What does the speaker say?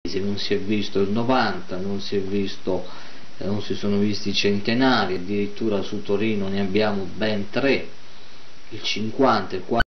non si è visto il 90, non si è visto, non si sono visti i centenari, addirittura su Torino ne abbiamo ben 3, il 50, il 40.